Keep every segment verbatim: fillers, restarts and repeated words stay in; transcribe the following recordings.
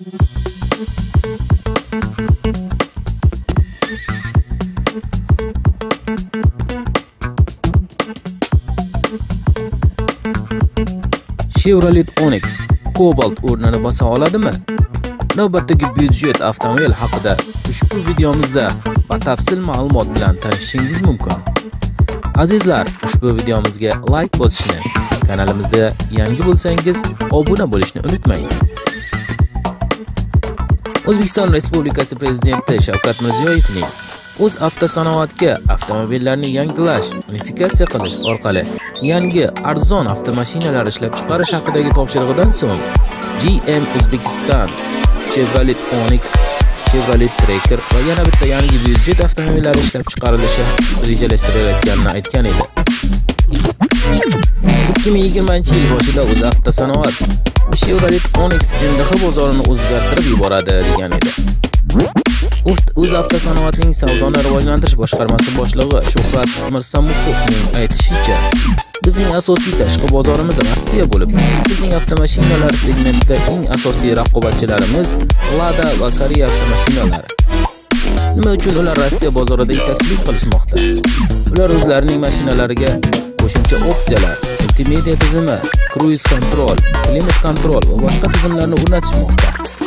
Chevrolet ONIX Cobalt o'rnini bosa oladimi? Navbatdagi byudjet avtomobil haqida ushbu videomizda batafsil ma'lumot bilan tanishishingiz mumkin. Azizlar, ushbu videomizga like bosishni, kanalimizda yangi bo'lsangiz obuna bo'lishni unutmang. O'zbekiston Respublikasi Prezidenti Shavkat Mirziyoyevning o'z avtosanoatga avtomobillarni yangilash, unifikatsiya qilish orqali yangi arzon avtomashinalar ishlab chiqarish haqidagi topshirig'idan so'ng G M Uzbekistan, Chevrolet ONIX, Chevrolet Tracker va yana bitta yangi byudjet avtomobillari ishlab chiqarilishi rejalashtirilayotganini aytgan edi. ikki ming yigirmanchi yil boshida o'z avtosanoat Chevrolet ONIX M D X bozorini o'zgartirib yuboradi degan edi. O'z avtosanoatning savdoni rivojlantirish boshqarmasi boshlig'i Shuhrat Mirsamuqovning aytishicha, bizning asosiy tashqi bozorimiz Rossiya bo'lib, bizning avtomashinalar segmentida eng asosiy raqobatchilarimiz Lada va Koreya avtomashinalari. Nima uchun ular Rossiya bozorida yetakchilik qilishmoqda? Ular o'zlarining mashinalariga qo'shimcha opsiyalar, multimedia tizimi, cruise control, klimat kontrol va boshqa tizimlarni o'rnatishmoqda.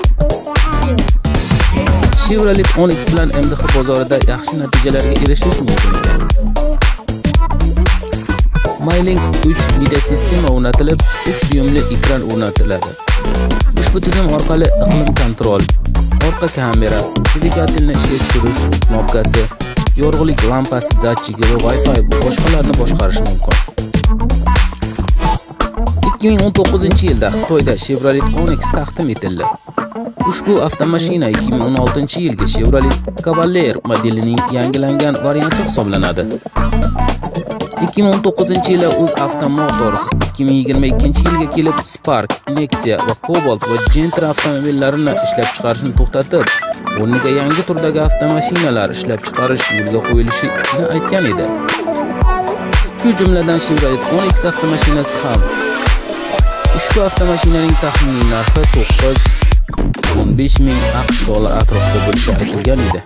Chevrolet ONIX bilan M D X bozorida yaxshi natijalarga erishish mumkin ekan. Myling uch video sistema o'rnatilib, uch dyumli ekran o'rnatiladi. Ushbu tizim orqali iqlim kontrol, orqa kamera, dvigatelni ishga tushirish knopkasi, yorug'lik lampasi datchigi va Wi-Fi boshqalarni boshqarish mumkin. ikki ming o'n to'qqizinchi yilda Xitoyda Chevrolet ONIX taqdim etildi. Ushbu avtomashina ikki ming o'n oltinchi yilgi Chevrolet Cobalt modelining yangilangan varianti hisoblanadi. ikki ming o'n to'qqizinchi yili Usbu Motors ikki ming yigirma ikkinchi yilga kelib Spark, Nexia va Cobalt va Gentra avtomobillarini ishlab chiqarishni to'xtatib, o'rniga yangi turdagi avtomashinalar ishlab chiqarish yo'lga qo'yilishini aytgan edi. Shu jumladan Chevrolet ONIX avtomashinasi ham. Ushbu avtomashinaning taxminiy narxi to'qqiz o'n besh ming AQSh dollar atrofida bo'lishi aytilgan edi.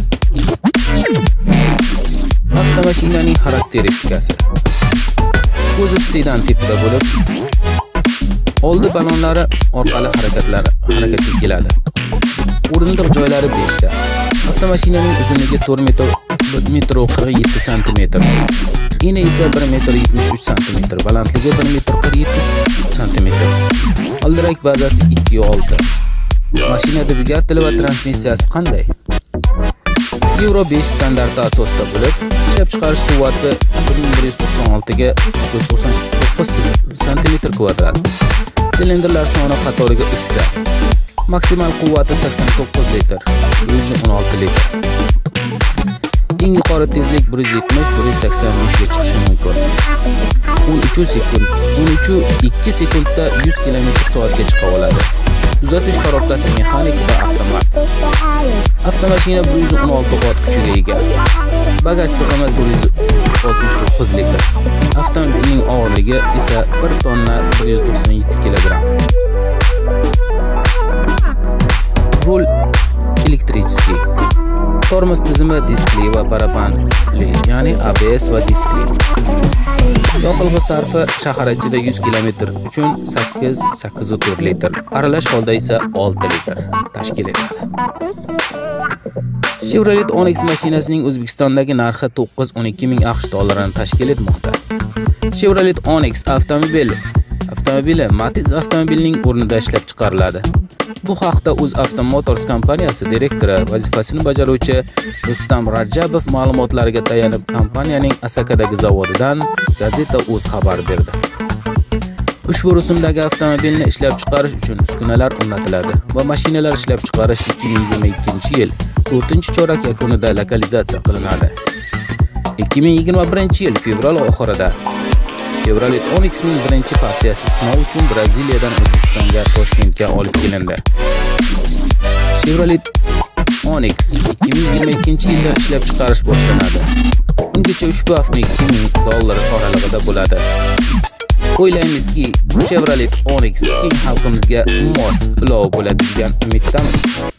Avtomashinaning xarakteristikasi: kuzov sedan tipida bo'lib, oldi balonlari orqali harakatlar harakatga keladi. O'rindiq joylari besh ta. Avtomashinaning uzunligi to'rt metr, bir metr qirq yetti santimetr. Eni esa bir metr yetmish uch santimetr, balandligi bir metr qirq yetti santimetr. Oldirak bazasi ikki olti. Mashina dvigateli va transmissiyasi qanday? Euro besh standarti asosida bo'lib, ishlab chiqarish quvvati bir ming bir yuz to'qson olti ga to'qson to'qqiz santimetr kvadrat. Silindrlar soni qatoriga uch ta. Maksimal quvvati sakson to'qqiz litr, yuz o'n olti litr. Eng yuqori tezlik bir yuz yetmish bir yuz sakson besh ga chiqishi mumkin. o'n uch sekund, o'n uch ikki sekundda yuz kilometr soatga chiqa oladi. Uzatish korobkasi mexanik va avtomat. Avtomashina bir yuz o'n olti ot kuchiga ega. Bagaj sig'imi bir yuz oltmish to'qqiz litr. Avtomobilning og'irligi esa bir tonna bir yuz to'qson yetti kilogramm. Rul elektrichskiy. Tormoz tizimi diskli va barabanli, ya'ni A B S va diskli. Yoqilg'i sarfi shahar ichida yuz kilometr uchun sakkiz sakkiz nuqta to'rt litr, aralash holda esa olti litr tashkil etadi. Chevrolet ONIX mashinasining O'zbekistondagi narxi to'qqiz o'n ikki ming AQSh dollarini tashkil etmoqda. Chevrolet ONIX avtomobil avtomobili Matiz avtomobilining o'rnida ishlab chiqariladi. Bu haqda Usbu Motors kompaniyasi direktori vazifasini bajaruvchi Rustam Rajabov ma'lumotlariga tayanib, kompaniyaning Asakadagi zavodidan Gazeta Uz xabar berdi. Ushbu rusumdagi avtomobilni ishlab chiqarish uchun uskunalar o'rnatiladi va mashinalar ishlab chiqarish ikki ming yigirma ikkinchi yil to'rtinchi chorak yakunida lokalizatsiya qilinadi. ikki ming yigirma birinchi yil fevral oxirida Chevrolet ONIXning birinchi partiyasi sinov uchun Braziliyadan O'zbekistonga Toshkentga olib kelindi. Chevrolet ONIX ikki ming yigirma ikkinchi yilda ishlab chiqarish boshlanadi. Ungacha ushbu avto ikki ming dollar oralig'ida bo'ladi. O'ylaymizki, Chevrolet ONIX keng xalqimizga mos ulov bo'ladi degan umiddamiz.